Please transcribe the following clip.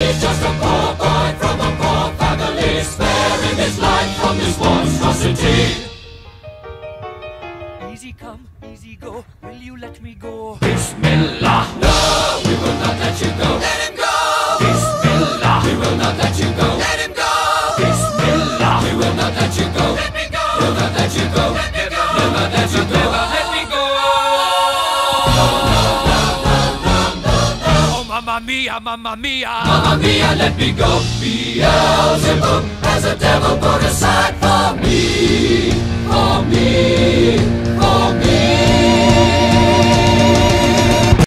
He's just a poor boy from a poor family, sparing his life from this monstrosity. Easy come, easy go, will you let me go? Bismillah, no, we will not let you go. Let him go. Bismillah, we will not let you go. Let him go. Bismillah, we will not let you go. Let me go. We'll not let you go. Let me go. We'll not let you go. Let me go. Oh, mamma mia, mamma mia. Mamma mia, let me go. Beelzebub has a devil put aside for me, for me.